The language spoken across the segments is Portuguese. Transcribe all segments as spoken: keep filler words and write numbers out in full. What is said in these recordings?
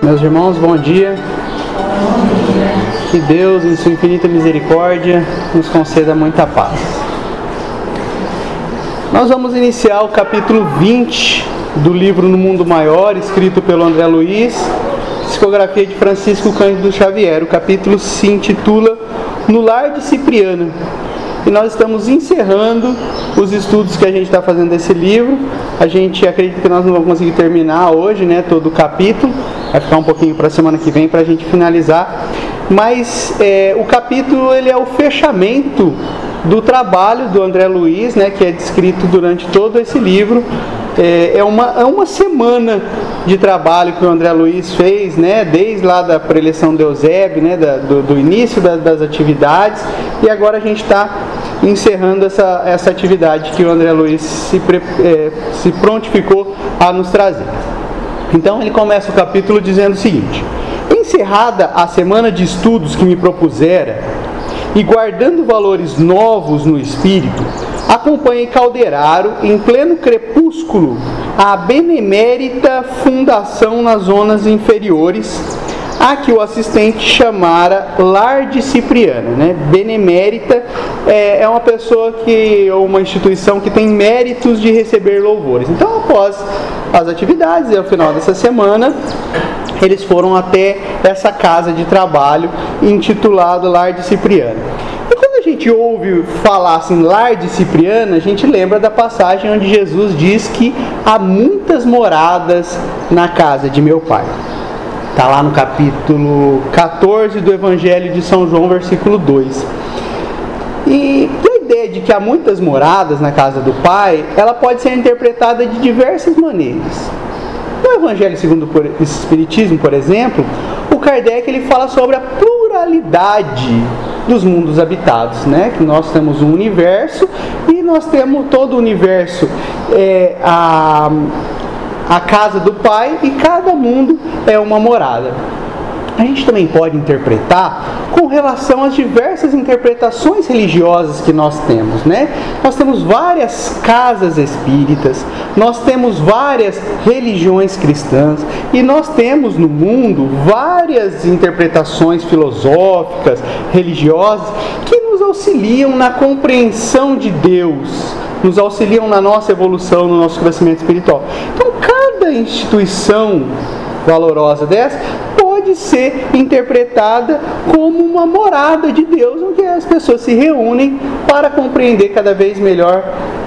Meus irmãos, bom dia. Que Deus, em sua infinita misericórdia, nos conceda muita paz. Nós vamos iniciar o capítulo vinte do livro No Mundo Maior, escrito pelo André Luiz, psicografia de Francisco Cândido Xavier. O capítulo se intitula No Lar de Cipriana. E nós estamos encerrando os estudos que a gente está fazendo desse livro. A gente acredita que nós não vamos conseguir terminar hoje, né, todo o capítulo. Vai ficar um pouquinho para a semana que vem para a gente finalizar. Mas é, o capítulo ele é o fechamento do trabalho do André Luiz, né, que é descrito durante todo esse livro. É, é, uma, é uma semana de trabalho que o André Luiz fez, né, desde lá da preleção de Eusébio, né, da, do, do início da, das atividades, e agora a gente está encerrando essa, essa atividade que o André Luiz se, é, se prontificou a nos trazer. Então ele começa o capítulo dizendo o seguinte: encerrada a semana de estudos que me propusera, e guardando valores novos no espírito, acompanhei Calderaro em pleno crepúsculo a benemérita fundação nas zonas inferiores, a que o assistente chamara Lar de Cipriana, né? Benemérita é, é uma pessoa que, ou uma instituição que tem méritos de receber louvores. Então, após as atividades e ao final dessa semana, eles foram até essa casa de trabalho intitulada Lar de Cipriana. E quando a gente ouve falar assim, Lar de Cipriana, a gente lembra da passagem onde Jesus diz que há muitas moradas na casa de meu Pai. Está lá no capítulo quatorze do Evangelho de São João, versículo dois. E a ideia de que há muitas moradas na casa do Pai, ela pode ser interpretada de diversas maneiras. No Evangelho segundo o Espiritismo, por exemplo, o Kardec ele fala sobre a pluralidade dos mundos habitados, né? Que nós temos um universo e nós temos todo o universo, é, a... a casa do Pai, e cada mundo é uma morada. A gente também pode interpretar com relação às diversas interpretações religiosas que nós temos, né? Nós temos várias casas espíritas, nós temos várias religiões cristãs, e nós temos no mundo várias interpretações filosóficas, religiosas, que nos auxiliam na compreensão de Deus, nos auxiliam na nossa evolução, no nosso crescimento espiritual. Então, cada instituição valorosa dessa pode ser interpretada como uma morada de Deus, onde as pessoas se reúnem para compreender cada vez melhor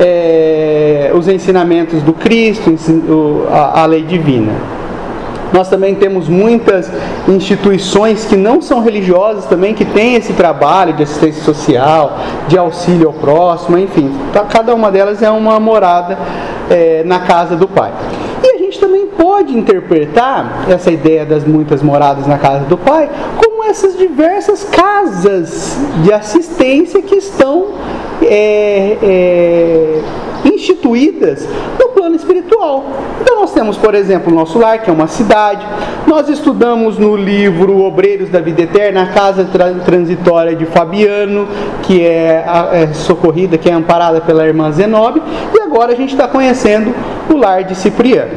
é, os ensinamentos do Cristo, a, a lei divina. Nós também temos muitas instituições que não são religiosas também, que têm esse trabalho de assistência social, de auxílio ao próximo, enfim. Cada uma delas é uma morada é, na casa do Pai. E a gente também pode interpretar essa ideia das muitas moradas na casa do Pai como essas diversas casas de assistência que estão é, é, instituídas no plano espiritual. Então nós temos, por exemplo, o nosso lar, que é uma cidade. Nós estudamos no livro Obreiros da Vida Eterna a casa transitória de Fabiano, que é, é socorrida, que é amparada pela irmã Zenóbia, e agora a gente está conhecendo o lar de Cipriano.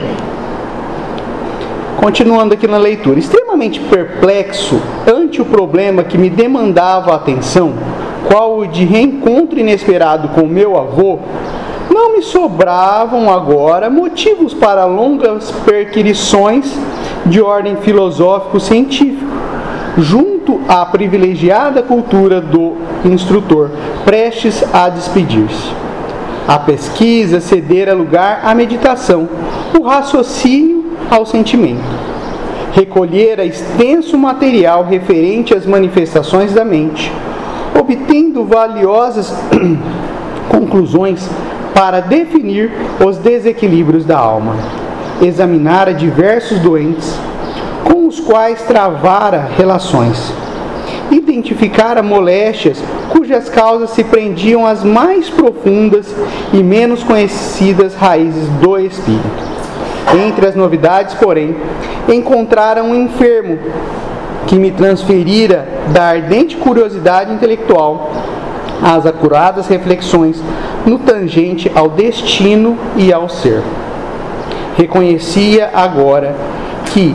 Continuando aqui na leitura, extremamente perplexo ante o problema que me demandava a atenção, qual o de reencontro inesperado com meu avô, não me sobravam agora motivos para longas perquisições de ordem filosófico-científico, junto à privilegiada cultura do instrutor, prestes a despedir-se. A pesquisa cedera lugar à meditação, o raciocínio ao sentimento. Recolhera extenso material referente às manifestações da mente, obtendo valiosas conclusões para definir os desequilíbrios da alma. Examinara diversos doentes, com os quais travara relações. Identificara moléstias cujas causas se prendiam às mais profundas e menos conhecidas raízes do espírito. Entre as novidades, porém, encontrara um enfermo que me transferira da ardente curiosidade intelectual às acuradas reflexões no tangente ao destino e ao ser. Reconhecia agora que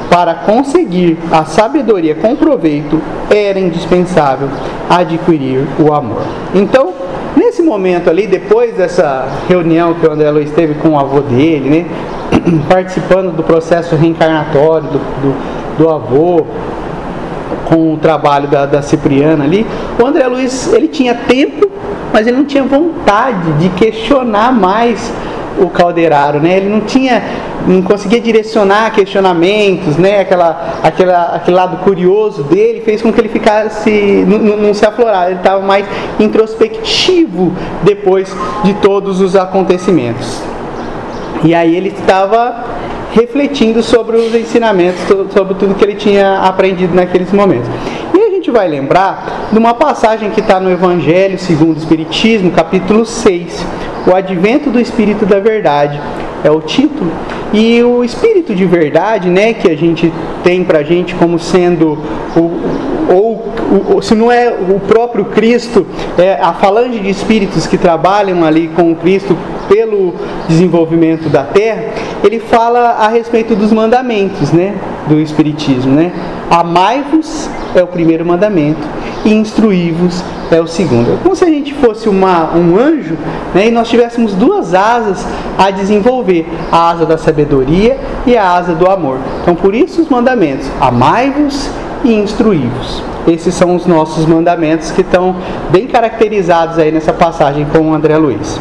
para conseguir a sabedoria com proveito, era indispensável adquirir o amor. Então, nesse momento ali, depois dessa reunião que o André Luiz teve com o avô dele, né, participando do processo reencarnatório do, do, do avô, com o trabalho da, da Cipriana ali, o André Luiz, ele tinha tempo, mas ele não tinha vontade de questionar mais o Calderaro, né? Ele não tinha, não conseguia direcionar questionamentos, né? Aquela, aquela, aquele lado curioso dele fez com que ele ficasse, não, não se aflorar, ele estava mais introspectivo depois de todos os acontecimentos. E aí ele estava refletindo sobre os ensinamentos, sobre tudo que ele tinha aprendido naqueles momentos. E a gente vai lembrar de uma passagem que está no Evangelho segundo o Espiritismo, capítulo seis, o Advento do Espírito da Verdade, é o título. E o Espírito de Verdade, né, que a gente tem pra gente como sendo o ou, ou se não é o próprio Cristo, é a falange de espíritos que trabalham ali com o Cristo pelo desenvolvimento da Terra, ele fala a respeito dos mandamentos, né, do Espiritismo, né? Amai-vos é o primeiro mandamento e instruí-vos é o segundo. É como se a gente fosse uma, um anjo, né, e nós tivéssemos duas asas a desenvolver, a asa da sabedoria e a asa do amor. Então, por isso os mandamentos, amai-vos e instruí-vos. Esses são os nossos mandamentos que estão bem caracterizados aí nessa passagem com o André Luiz.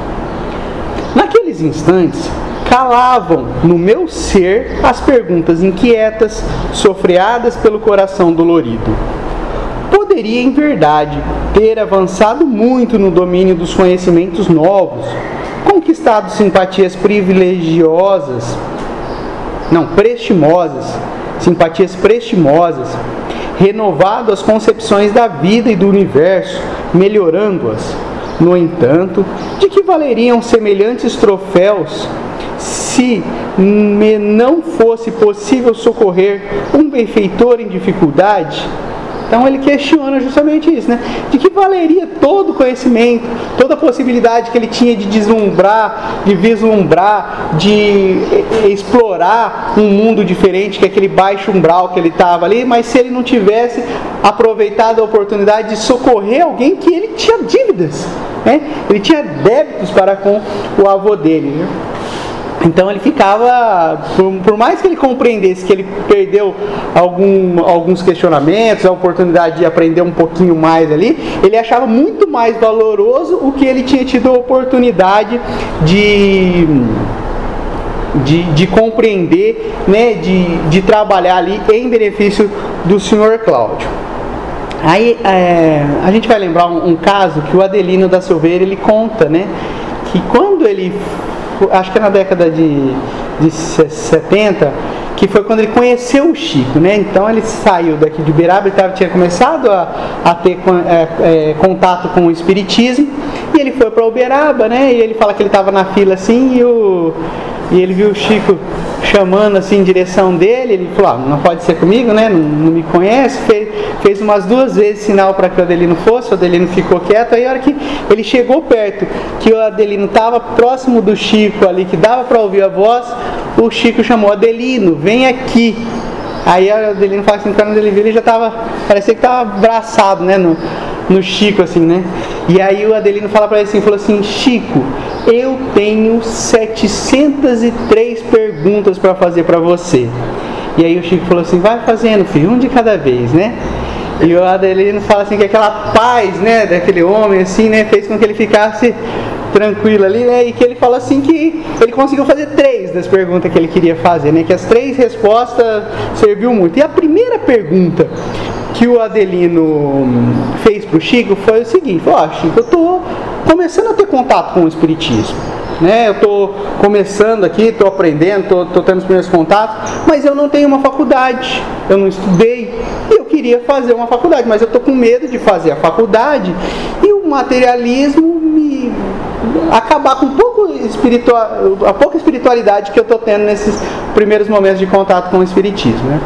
Naqueles instantes, calavam no meu ser as perguntas inquietas, sofreadas pelo coração dolorido. Poderia, em verdade, ter avançado muito no domínio dos conhecimentos novos, conquistado simpatias privilegiosas, não, prestimosas, simpatias prestimosas, renovado as concepções da vida e do universo, melhorando-as. No entanto, de que valeriam semelhantes troféus se me não fosse possível socorrer um benfeitor em dificuldade? Então ele questiona justamente isso, né? De que valeria todo o conhecimento, toda a possibilidade que ele tinha de deslumbrar, de vislumbrar, de explorar um mundo diferente, que é aquele baixo umbral que ele estava ali, mas se ele não tivesse aproveitado a oportunidade de socorrer alguém que ele tinha dívidas, né? Ele tinha débitos para com o avô dele, né? Então ele ficava, por, por mais que ele compreendesse que ele perdeu algum, alguns questionamentos, a oportunidade de aprender um pouquinho mais ali, ele achava muito mais valoroso o que ele tinha tido a oportunidade de, de, de compreender, né, de, de trabalhar ali em benefício do senhor Cláudio. Aí é, a gente vai lembrar um, um caso que o Adelino da Silveira ele conta, né, que quando ele, acho que é na década de, de setenta, que foi quando ele conheceu o Chico, né? Então ele saiu daqui de Uberaba, ele tava, tinha começado a, a ter é, é, contato com o Espiritismo, e ele foi para Uberaba, né? E ele fala que ele estava na fila assim, e, o, e ele viu o Chico chamando assim em direção dele, ele falou, ah, não pode ser comigo, né? Não, não me conhece, fez, fez umas duas vezes sinal para que o Adelino fosse, o Adelino ficou quieto, aí a hora que ele chegou perto, que o Adelino estava próximo do Chico ali, que dava para ouvir a voz, o Chico chamou, Adelino, vem aqui. Aí o Adelino fala assim, quando ele viu, ele já estava, parecia que estava abraçado, né, no, no Chico, assim, né? E aí o Adelino fala para ele assim, falou assim, Chico, eu tenho setecentas e três perguntas para fazer para você. E aí o Chico falou assim, vai fazendo, filho, um de cada vez, né? E o Adelino fala assim, que aquela paz, né, daquele homem, assim, né, fez com que ele ficasse tranquilo ali, né, e que ele falou assim que ele conseguiu fazer três das perguntas que ele queria fazer, né, que as três respostas serviu muito. E a primeira pergunta que o Adelino fez para o Chico foi o seguinte, ó, oh, Chico, eu estou começando a ter contato com o Espiritismo, né? Eu estou começando aqui, estou aprendendo, estou tendo os primeiros contatos, mas eu não tenho uma faculdade, eu não estudei, e eu queria fazer uma faculdade, mas eu estou com medo de fazer a faculdade e o materialismo me acabar com um pouco espiritual, a pouca espiritualidade que eu estou tendo nesses primeiros momentos de contato com o Espiritismo, né?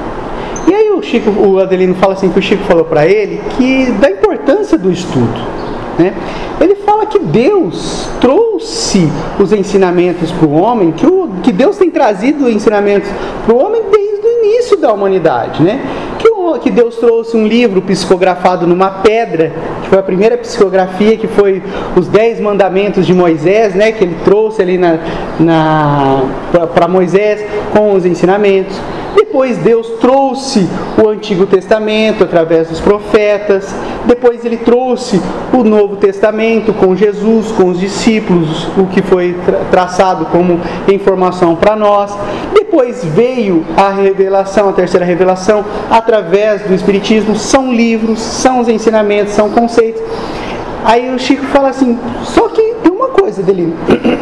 E aí o Chico, o Adelino fala assim, que o Chico falou para ele que da importância do estudo, né? Ele fala que Deus trouxe os ensinamentos para o homem, que, o, que Deus tem trazido ensinamentos para o homem desde o início da humanidade, né? Que, que Deus trouxe um livro psicografado numa pedra, que foi a primeira psicografia, que foi os Dez Mandamentos de Moisés, né? Que ele trouxe ali na, na, para Moisés com os ensinamentos. Depois Deus trouxe o Antigo Testamento através dos profetas. Depois Ele trouxe o Novo Testamento com Jesus, com os discípulos, o que foi tra- traçado como informação para nós. Depois veio a revelação, a terceira revelação, através do Espiritismo. São livros, são os ensinamentos, são conceitos. Aí o Chico fala assim, só que tem uma coisa dele.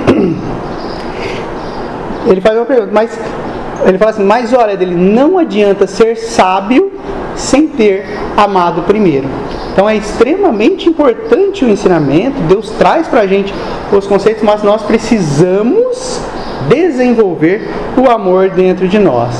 Ele faz uma pergunta, mas... Ele fala assim, mas olha, dele, não adianta ser sábio sem ter amado primeiro. Então é extremamente importante o ensinamento, Deus traz para a gente os conceitos, mas nós precisamos desenvolver o amor dentro de nós.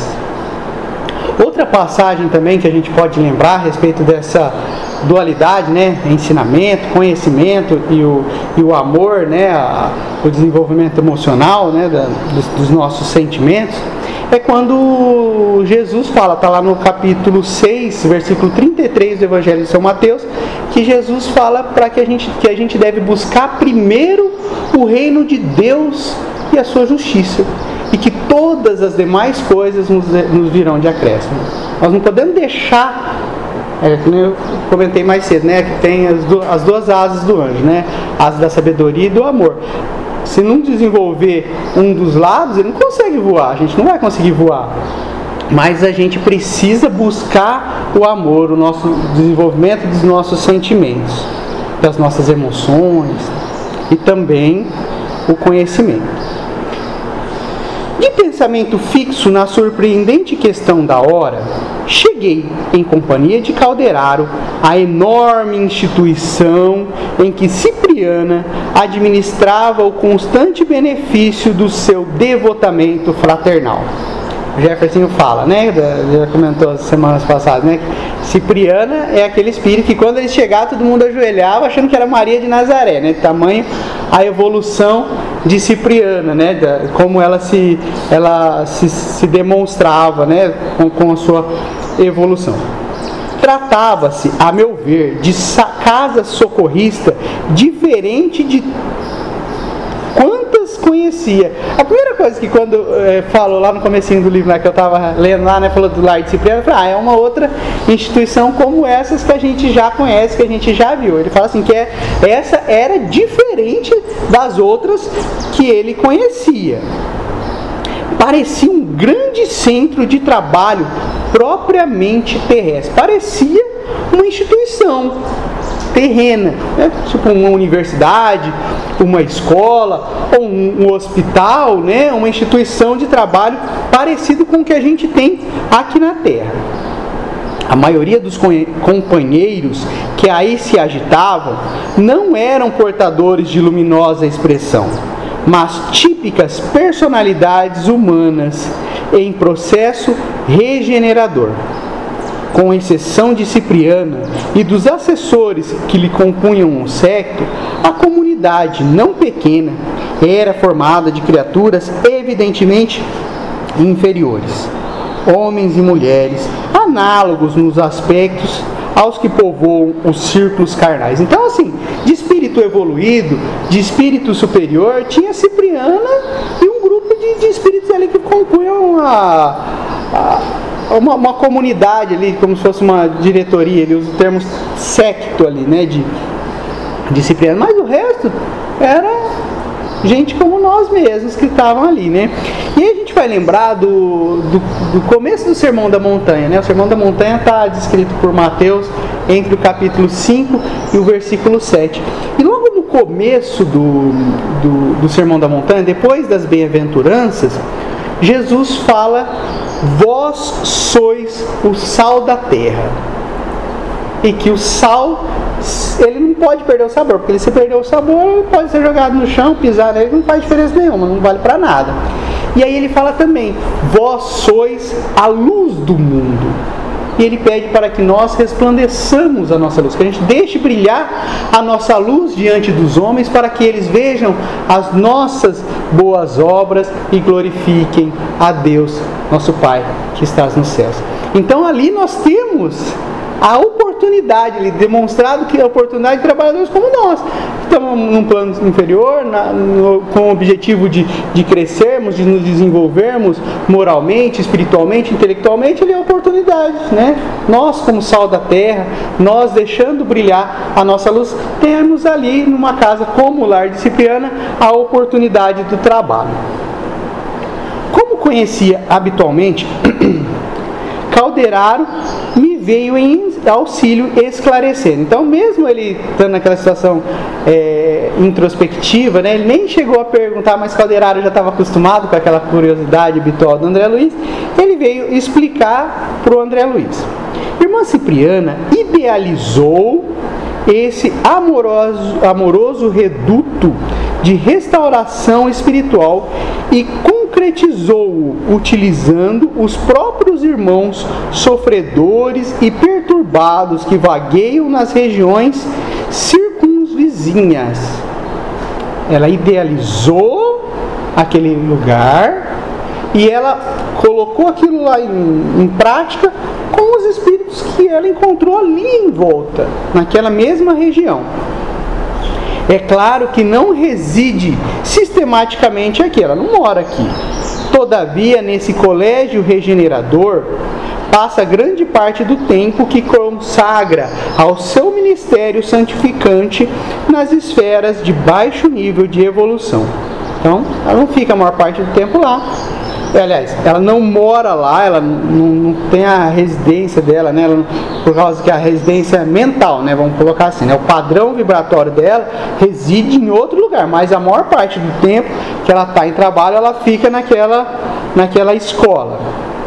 Outra passagem também que a gente pode lembrar a respeito dessa dualidade, né, ensinamento, conhecimento e o, e o amor, né, a, o desenvolvimento emocional, né, da, dos, dos nossos sentimentos, é quando Jesus fala, está lá no capítulo seis, versículo trinta e três do Evangelho de São Mateus, que Jesus fala para que a gente, que a gente deve buscar primeiro o reino de Deus e a sua justiça, e que todas as demais coisas nos, nos virão de acréscimo. Nós não podemos deixar, é, como eu comentei mais cedo, né, que tem as, do, as duas asas do anjo, né, asa da sabedoria e do amor. Se não desenvolver um dos lados, ele não consegue voar, a gente não vai conseguir voar. Mas a gente precisa buscar o amor, o nosso desenvolvimento dos nossos sentimentos, das nossas emoções e também o conhecimento. De pensamento fixo na surpreendente questão da hora, cheguei, em companhia de Calderaro, à enorme instituição em que Cipriana administrava o constante benefício do seu devotamento fraternal. O Jefferson fala, né? Já comentou as semanas passadas, né? Cipriana é aquele espírito que quando ele chegava todo mundo ajoelhava achando que era Maria de Nazaré, né? Tamanho a evolução de Cipriana, né? Da, como ela se, ela se, se demonstrava, né? Com, com a sua evolução. Tratava-se, a meu ver, de casa socorrista diferente de quantas conhecia. A primeira coisa que quando é, falou lá no comecinho do livro, né, que eu estava lendo lá, né, falou do Lar de Cipriano, eu falei, ah, é uma outra instituição como essas que a gente já conhece, que a gente já viu. Ele fala assim que é, essa era diferente das outras que ele conhecia. Parecia um grande centro de trabalho propriamente terrestre. Parecia uma instituição terrena, né? Tipo uma universidade, uma escola, ou um, um hospital, né? Uma instituição de trabalho parecido com o que a gente tem aqui na Terra. A maioria dos companheiros que aí se agitavam não eram portadores de luminosa expressão, mas típicas personalidades humanas em processo regenerador. Com exceção de Cipriana e dos assessores que lhe compunham o séquito, a comunidade não pequena era formada de criaturas evidentemente inferiores, homens e mulheres, análogos nos aspectos aos que povoam os círculos carnais. Então, assim, de espírito evoluído, de espírito superior, tinha Cipriana e um grupo de, de espíritos ali que compunham a, a Uma, uma comunidade ali, como se fosse uma diretoria, ele usa o termo séquito ali, né, de, de Cipriano, mas o resto era gente como nós mesmos que estavam ali, né. E aí a gente vai lembrar do, do, do começo do Sermão da Montanha, né. O Sermão da Montanha está descrito por Mateus entre o capítulo cinco e o versículo sete. E logo no começo do, do, do Sermão da Montanha, depois das bem-aventuranças, Jesus fala: vós sois o sal da terra. E que o sal, ele não pode perder o sabor, porque se perder o sabor, pode ser jogado no chão, pisar nele, não faz diferença nenhuma, não vale para nada. E aí ele fala também: vós sois a luz do mundo. e Ele pede para que nós resplandeçamos a nossa luz, que a gente deixe brilhar a nossa luz diante dos homens, para que eles vejam as nossas boas obras e glorifiquem a Deus, nosso Pai, que estás nos céus. Então ali nós temos a oportunidade, ele demonstrado que a oportunidade de trabalhadores como nós, estamos num plano inferior, na, no, com o objetivo de, de crescermos, de nos desenvolvermos moralmente, espiritualmente, intelectualmente, ele é a oportunidade, né? Nós, como sal da terra, nós deixando brilhar a nossa luz, temos ali numa casa como o Lar de Cipriana a oportunidade do trabalho. Como conhecia habitualmente, Calderaro me veio em auxílio esclarecendo. Então, mesmo ele estando naquela situação é, introspectiva, né, ele nem chegou a perguntar, mas Calderaro já estava acostumado com aquela curiosidade habitual do André Luiz, ele veio explicar para o André Luiz. Irmã Cipriana idealizou esse amoroso, amoroso reduto de restauração espiritual e concretizou-o utilizando os próprios irmãos sofredores e perturbados que vagueiam nas regiões circunvizinhas. Ela idealizou aquele lugar e ela colocou aquilo lá em, em prática com os espíritos que ela encontrou ali em volta, naquela mesma região. É claro que não reside sistematicamente aqui, ela não mora aqui. Todavia, nesse colégio regenerador, passa grande parte do tempo que consagra ao seu ministério santificante nas esferas de baixo nível de evolução. Então, ela não fica a maior parte do tempo lá. Aliás, ela não mora lá, ela não, não tem a residência dela, né? Ela não, por causa que a residência mental, né? Vamos colocar assim, né? O padrão vibratório dela reside em outro lugar, mas a maior parte do tempo que ela está em trabalho, ela fica naquela, naquela escola.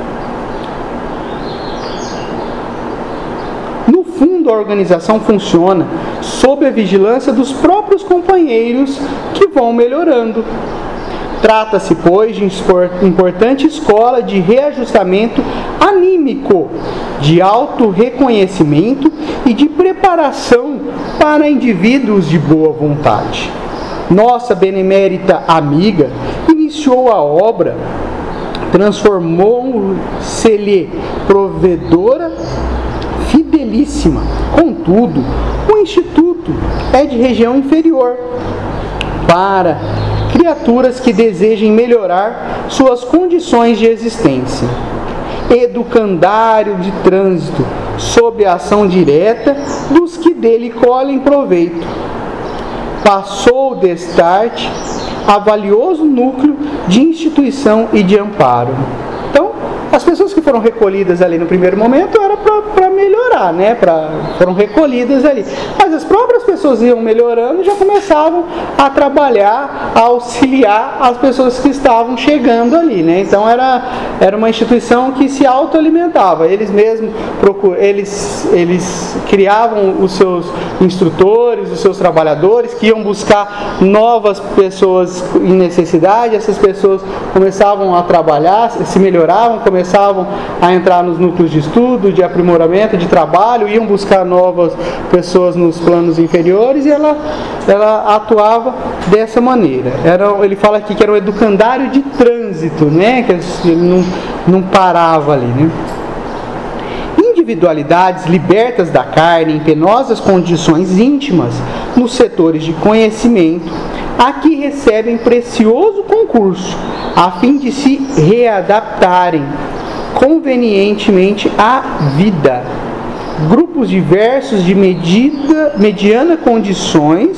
No fundo, a organização funciona sob a vigilância dos próprios companheiros que vão melhorando. Trata-se, pois, de importante escola de reajustamento anímico, de auto-reconhecimento e de preparação para indivíduos de boa vontade. Nossa benemérita amiga iniciou a obra, transformou-se-lhe provedora fidelíssima. Contudo, o Instituto é de região inferior para criaturas que desejem melhorar suas condições de existência. Educandário de trânsito, sob a ação direta dos que dele colhem proveito. Passou destarte a valioso núcleo de instituição e de amparo. Então, as pessoas que foram recolhidas ali no primeiro momento era para melhorar, né? Pra, foram recolhidas ali. Mas as próprias pessoas iam melhorando e já começavam a trabalhar, a auxiliar as pessoas que estavam chegando ali, né? Então era, era uma instituição que se autoalimentava. Eles mesmos procur, eles, eles criavam os seus instrutores, os seus trabalhadores, que iam buscar novas pessoas em necessidade. Essas pessoas começavam a trabalhar, se melhoravam, começavam a entrar nos núcleos de estudo, de aprimoramento, de trabalho, iam buscar novas pessoas nos planos inferiores, e ela, ela atuava dessa maneira. Era, ele fala aqui que era um educandário de trânsito, né? Que ele não, não parava ali, né? Individualidades libertas da carne em penosas condições íntimas nos setores de conhecimento, aqui recebem precioso concurso a fim de se readaptarem convenientemente à vida. Grupos diversos de medida, mediana condições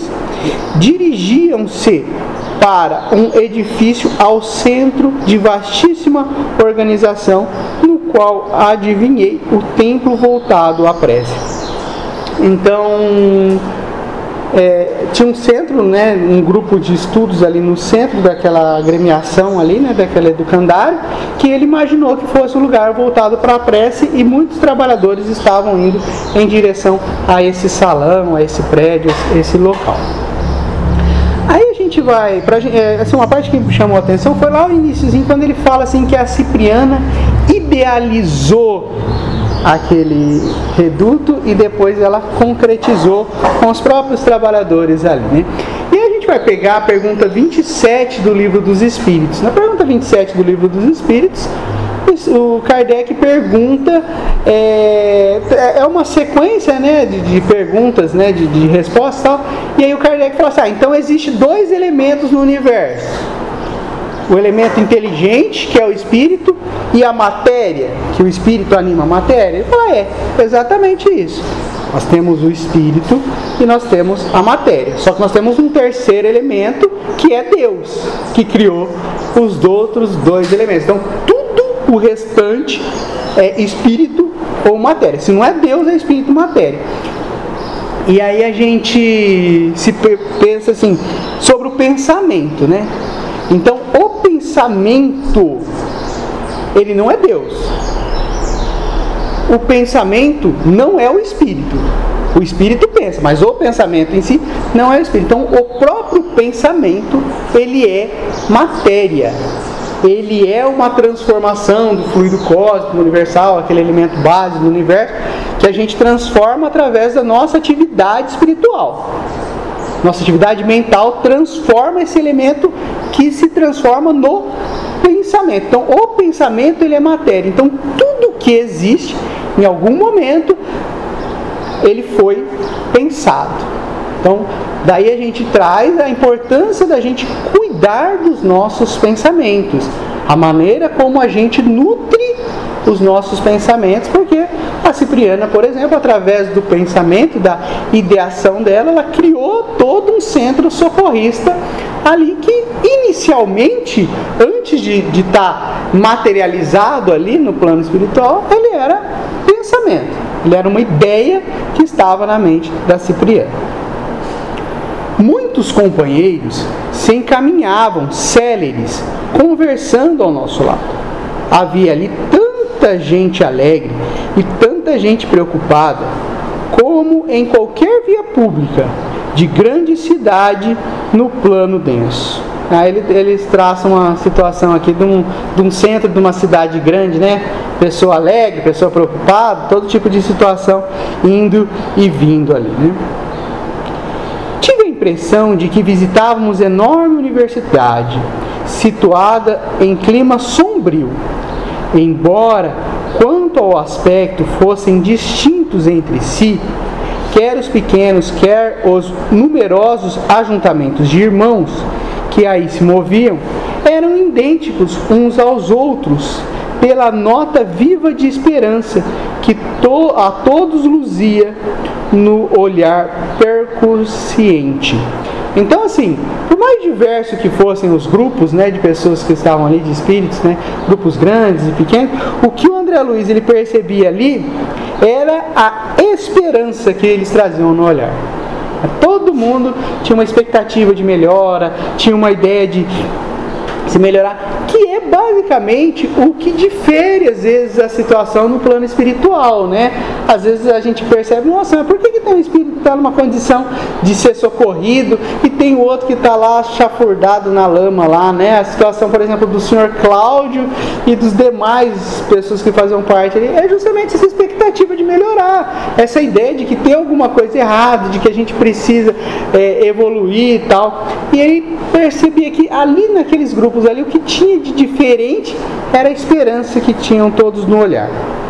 dirigiam-se para um edifício ao centro de vastíssima organização, no qual adivinhei o templo voltado à prece. Então, é, tinha um centro, né, um grupo de estudos ali no centro daquela agremiação ali, né, daquele educandário, que ele imaginou que fosse um lugar voltado para a prece, e muitos trabalhadores estavam indo em direção a esse salão, a esse prédio, esse local. Aí a gente vai, pra, é, assim, uma parte que me chamou a atenção foi lá no iníciozinho, quando ele fala assim que a Cipriana idealizou aquele reduto e depois ela concretizou com os próprios trabalhadores ali, né? E a gente vai pegar a pergunta vinte e sete do Livro dos Espíritos. Na pergunta vinte e sete do Livro dos Espíritos, o Kardec pergunta, é, é uma sequência, né, de, de perguntas, né, de, de respostas e tal, e aí o Kardec fala assim, ah, então existe dois elementos no universo. O elemento inteligente, que é o espírito, e a matéria, que o espírito anima a matéria. Ele fala, é, exatamente isso. Nós temos o espírito e nós temos a matéria. Só que nós temos um terceiro elemento, que é Deus, que criou os outros dois elementos. Então, tudo o restante é espírito ou matéria. Se não é Deus, é espírito e matéria. E aí a gente se pensa assim, sobre o pensamento, né? Então, o pensamento, ele não é Deus. O pensamento não é o espírito. O espírito pensa, mas o pensamento em si não é o espírito. Então, o próprio pensamento, ele é matéria. Ele é uma transformação do fluido cósmico universal, aquele elemento base do universo, que a gente transforma através da nossa atividade espiritual. Nossa atividade mental transforma esse elemento que se transforma no pensamento. Então, o pensamento, ele é matéria. Então, tudo que existe, em algum momento, ele foi pensado. Então, daí a gente traz a importância da gente cuidar dos nossos pensamentos. A maneira como a gente nutre os nossos pensamentos, porque a Cipriana, por exemplo, através do pensamento, da ideação dela, ela criou todo um centro socorrista ali que inicialmente, antes de estar materializado ali no plano espiritual, ele era pensamento, ele era uma ideia que estava na mente da Cipriana. Muitos companheiros se encaminhavam céleres, conversando ao nosso lado. Havia ali tanta gente alegre e tanta gente preocupada, como em qualquer via pública de grande cidade no plano denso. Aí eles, eles traçam uma situação aqui de um, de um centro de uma cidade grande, né? Pessoa alegre, pessoa preocupada, todo tipo de situação indo e vindo ali, né? Tive a impressão de que visitávamos enorme universidade, situada em clima sombrio. Embora, quanto ao aspecto, fossem distintos entre si, quer os pequenos, quer os numerosos ajuntamentos de irmãos que aí se moviam, eram idênticos uns aos outros, pela nota viva de esperança que to, a todos luzia no olhar percussiente. Então, assim, por mais diversos que fossem os grupos, né, de pessoas que estavam ali, de espíritos, né, grupos grandes e pequenos, o que o André Luiz ele percebia ali era a esperança que eles traziam no olhar. Todo mundo tinha uma expectativa de melhora, tinha uma ideia de se melhorar, que é basicamente o que difere às vezes a situação no plano espiritual, né? Às vezes a gente percebe, nossa, mas por que, que tem um espírito que está numa condição de ser socorrido e tem o outro que está lá chafurdado na lama lá, né? A situação, por exemplo, do senhor Cláudio e dos demais pessoas que faziam parte ali, é justamente essa expectativa de melhorar, essa ideia de que tem alguma coisa errada, de que a gente precisa é, evoluir e tal. E aí percebia que ali naqueles grupos ali, o que tinha de diferente era a esperança que tinham todos no olhar.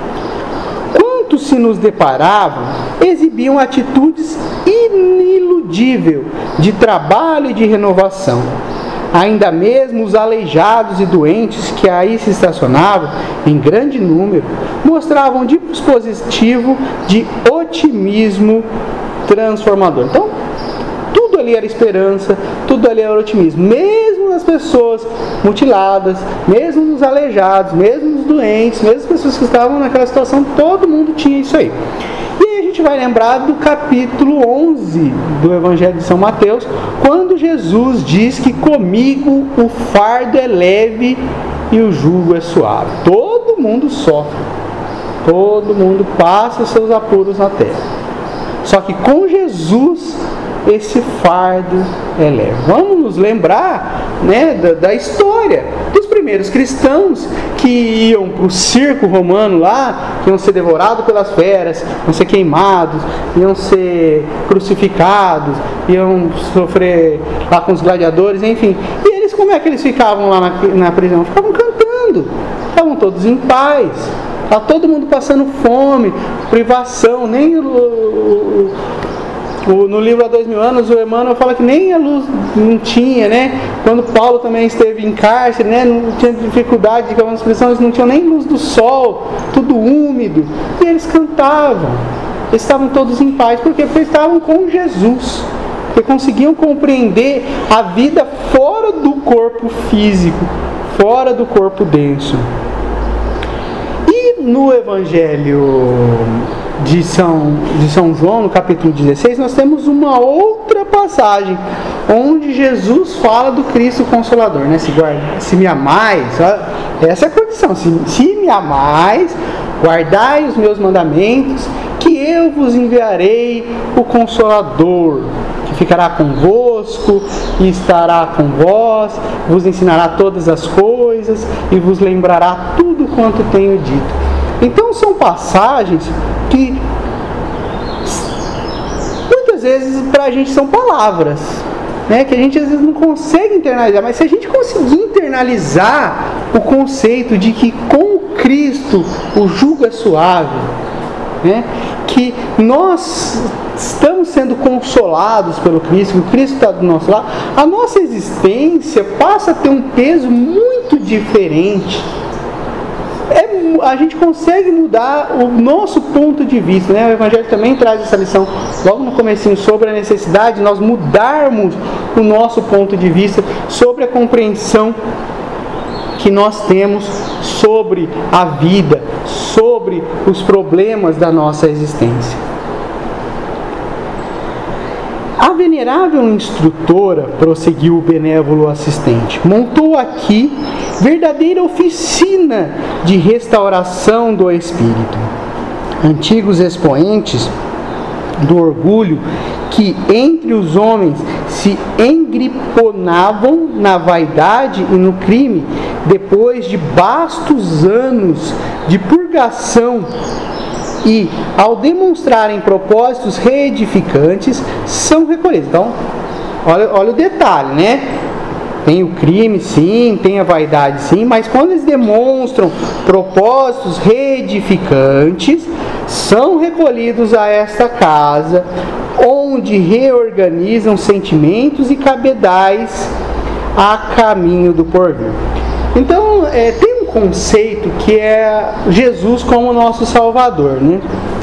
Quantos se nos deparavam, exibiam atitudes iniludíveis de trabalho e de renovação. Ainda mesmo os aleijados e doentes que aí se estacionavam, em grande número, mostravam dispositivo de otimismo transformador. Então, tudo ali era esperança, tudo ali era otimismo. Mesmo nas pessoas mutiladas, mesmo nos aleijados, mesmo nos doentes, mesmo as pessoas que estavam naquela situação, todo mundo tinha isso aí. E aí a gente vai lembrar do capítulo onze do Evangelho de São Mateus, quando Jesus diz que comigo o fardo é leve e o jugo é suave. Todo mundo sofre, todo mundo passa os seus apuros na terra. Só que com Jesus esse fardo é leve. Vamos nos lembrar, né, da, da história dos primeiros primeiros cristãos que iam para o circo romano lá, que iam ser devorados pelas feras, iam ser queimados, iam ser crucificados, iam sofrer lá com os gladiadores, enfim. E eles, como é que eles ficavam lá na, na prisão? Ficavam cantando, estavam todos em paz, estava todo mundo passando fome, privação, nem o, o, o, no livro Há Dois Mil Anos, o Emmanuel fala que nem a luz não tinha, né? Quando Paulo também esteve em cárcere, né? Não tinha dificuldade de algumas prisões, não tinham nem luz do sol, tudo úmido, e eles cantavam, eles estavam todos em paz, por quê? Porque eles estavam com Jesus, porque conseguiam compreender a vida fora do corpo físico, fora do corpo denso. E no Evangelho de São, de São João, no capítulo dezesseis, nós temos uma outra passagem onde Jesus fala do Cristo Consolador, né? Se, guarda, se me amais, essa é a condição, se, se me amais, guardai os meus mandamentos, que eu vos enviarei o Consolador, que ficará convosco e estará com vós, vos ensinará todas as coisas e vos lembrará tudo quanto tenho dito. Então são passagens que muitas vezes para a gente são palavras, né, que a gente às vezes não consegue internalizar, mas se a gente conseguir internalizar o conceito de que com Cristo o jugo é suave, né, que nós estamos sendo consolados pelo Cristo, que o Cristo está do nosso lado, a nossa existência passa a ter um peso muito diferente. É, a gente consegue mudar o nosso ponto de vista, né? O Evangelho também traz essa lição logo no comecinho sobre a necessidade de nós mudarmos o nosso ponto de vista sobre a compreensão que nós temos sobre a vida, sobre os problemas da nossa existência. A venerável instrutora, prosseguiu o benévolo assistente, montou aqui verdadeira oficina de restauração do espírito. Antigos expoentes do orgulho que entre os homens se engriponavam na vaidade e no crime, depois de bastos anos de purgação e, ao demonstrarem propósitos reedificantes, são recolhidos. Então, olha, olha o detalhe, né? Tem o crime, sim, tem a vaidade, sim, mas quando eles demonstram propósitos reedificantes, são recolhidos a esta casa, onde reorganizam sentimentos e cabedais a caminho do porvir. Então, é, tem um conceito que é Jesus como nosso Salvador, né?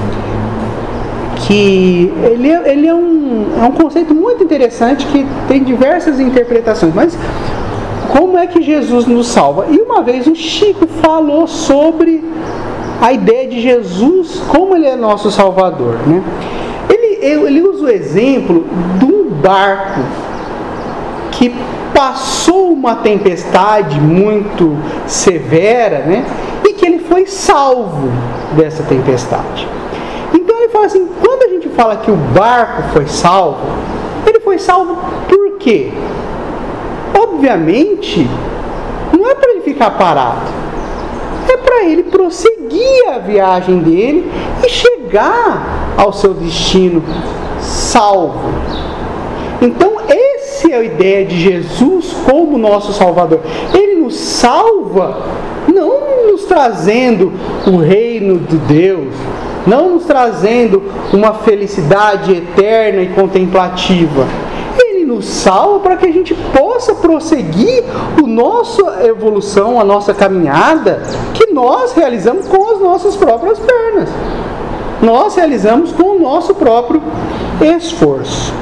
Que ele, ele é, um, é um conceito muito interessante que tem diversas interpretações, mas como é que Jesus nos salva? E uma vez o Chico falou sobre a ideia de Jesus, como ele é nosso Salvador, né? Ele, ele usa o exemplo de um barco que passou uma tempestade muito severa, né? E que ele foi salvo dessa tempestade. Então ele fala assim, quando a gente fala que o barco foi salvo, ele foi salvo por quê? Obviamente, não é para ele ficar parado, é para ele prosseguir a viagem dele e chegar ao seu destino salvo. Então essa é a ideia de Jesus como nosso Salvador. Ele nos salva não nos trazendo o reino de Deus, não nos trazendo uma felicidade eterna e contemplativa. Ele nos salva para que a gente possa prosseguir a nossa evolução, a nossa caminhada, que nós realizamos com as nossas próprias pernas. Nós realizamos com o nosso próprio esforço.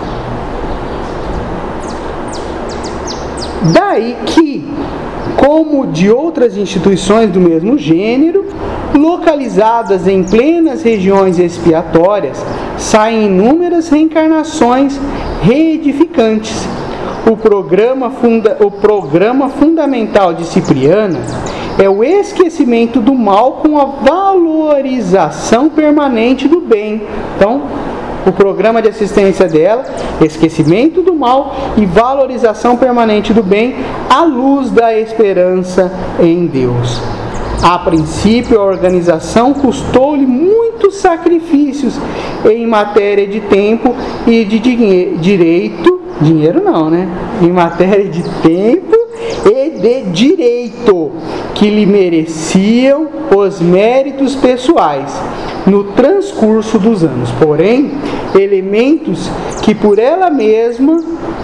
Daí que, como de outras instituições do mesmo gênero, localizadas em plenas regiões expiatórias, saem inúmeras reencarnações reedificantes. O programa, funda, o programa fundamental de Cipriana é o esquecimento do mal com a valorização permanente do bem. Então, o programa de assistência dela, esquecimento do mal e valorização permanente do bem à luz da esperança em Deus. A princípio, a organização custou-lhe muitos sacrifícios em matéria de tempo e de dinhe- direito, dinheiro não, né? Em matéria de tempo e de direito, que lhe mereciam os méritos pessoais no transcurso dos anos. Porém, elementos que por ela mesma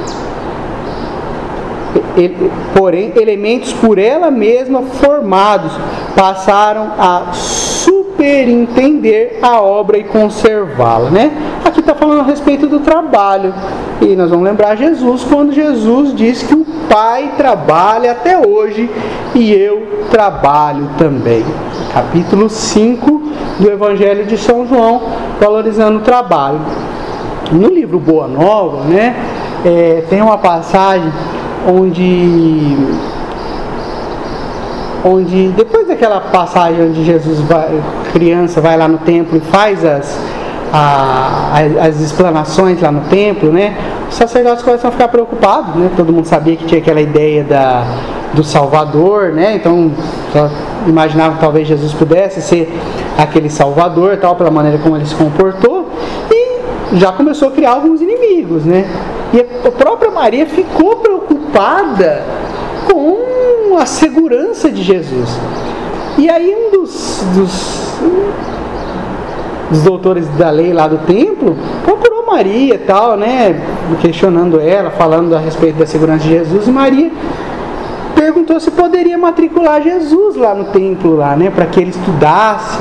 Porém, elementos por ela mesma formados passaram a superintender a obra e conservá-la, né? Aqui está falando a respeito do trabalho. E nós vamos lembrar Jesus quando Jesus disse que o Pai trabalha até hoje e eu trabalho também. Capítulo cinco do Evangelho de São João, valorizando o trabalho. No livro Boa Nova, né, é, tem uma passagem onde, onde depois daquela passagem onde Jesus, vai, criança, vai lá no templo e faz as, a, as explanações lá no templo, né, os sacerdotes começam a ficar preocupados, né, todo mundo sabia que tinha aquela ideia da, do Salvador, né, então só imaginavam que talvez Jesus pudesse ser aquele Salvador, tal, pela maneira como ele se comportou, e já começou a criar alguns inimigos, né? E a própria Maria ficou preocupada com a segurança de Jesus. E aí um dos, dos, dos doutores da lei lá do templo procurou Maria e tal, né? Questionando ela, falando a respeito da segurança de Jesus. E Maria perguntou se poderia matricular Jesus lá no templo, lá, né? Para que ele estudasse.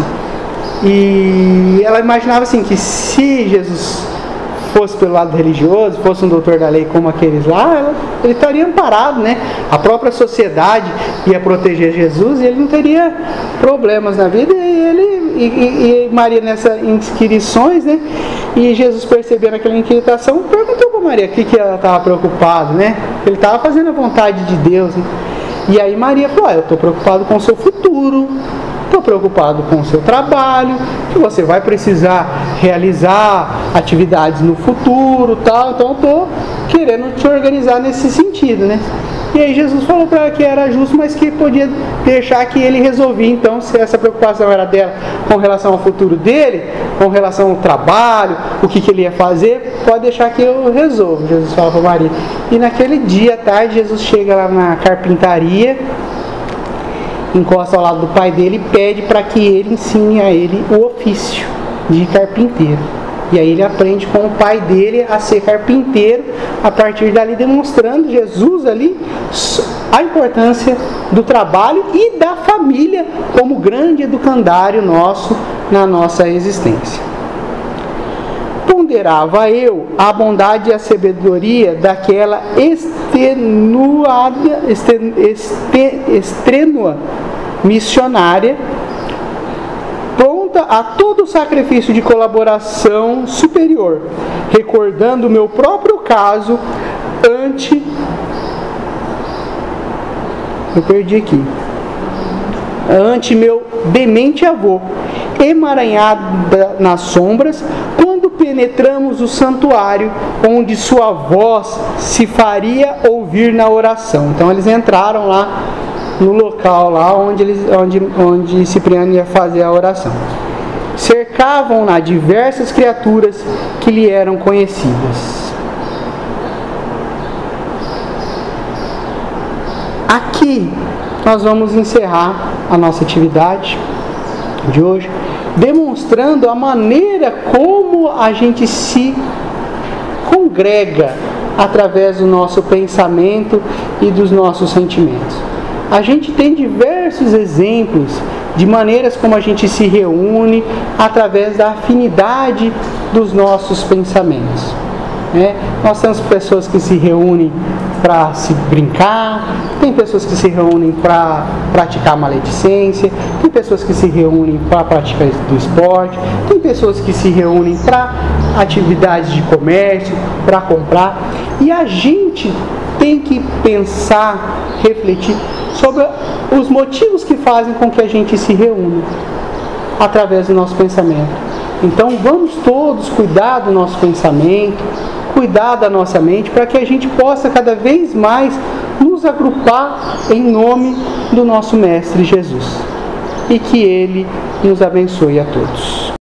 E ela imaginava assim que se Jesus fosse pelo lado religioso, fosse um doutor da lei como aqueles lá, ele estaria amparado, né? A própria sociedade ia proteger Jesus e ele não teria problemas na vida. E ele e, e, e Maria nessas inscrições, né? E Jesus, percebendo aquela inquietação, perguntou para Maria o que, que ela estava preocupada, né? Ele estava fazendo a vontade de Deus, né? E aí Maria falou: ah, eu estou preocupado com o seu futuro, estou preocupado com o seu trabalho, que você vai precisar realizar atividades no futuro, tal, então eu estou querendo te organizar nesse sentido, né? E aí Jesus falou para ela que era justo, mas que podia deixar que ele resolvia, então, se essa preocupação era dela com relação ao futuro dele, com relação ao trabalho, o que, que ele ia fazer, pode deixar que eu resolvo, Jesus fala para Maria. E naquele dia à tarde, Jesus chega lá na carpintaria, encosta ao lado do pai dele e pede para que ele ensine a ele o ofício de carpinteiro. E aí ele aprende com o pai dele a ser carpinteiro, a partir dali demonstrando Jesus ali a importância do trabalho e da família como grande educandário nosso na nossa existência. Ponderava eu a bondade e a sabedoria daquela extenuada, esten, este, estrênua missionária, pronta a todo sacrifício de colaboração superior, recordando o meu próprio caso ante... Eu perdi aqui. Ante meu demente avô, emaranhada nas sombras, quando penetramos o santuário, onde sua voz se faria ouvir na oração. Então eles entraram lá no local lá onde, eles, onde, onde Cipriano ia fazer a oração. Cercavam-na diversas criaturas que lhe eram conhecidas. Aqui nós vamos encerrar a nossa atividade de hoje, demonstrando a maneira como a gente se congrega através do nosso pensamento e dos nossos sentimentos. A gente tem diversos exemplos de maneiras como a gente se reúne através da afinidade dos nossos pensamentos. Né? Nós temos pessoas que se reúnem para se brincar, tem pessoas que se reúnem para praticar maledicência, tem pessoas que se reúnem para praticar do esporte, tem pessoas que se reúnem para atividades de comércio, para comprar. E a gente tem que pensar, refletir sobre os motivos que fazem com que a gente se reúna através do nosso pensamento. Então vamos todos cuidar do nosso pensamento, cuidar da nossa mente, para que a gente possa cada vez mais nos agrupar em nome do nosso Mestre Jesus. E que Ele nos abençoe a todos.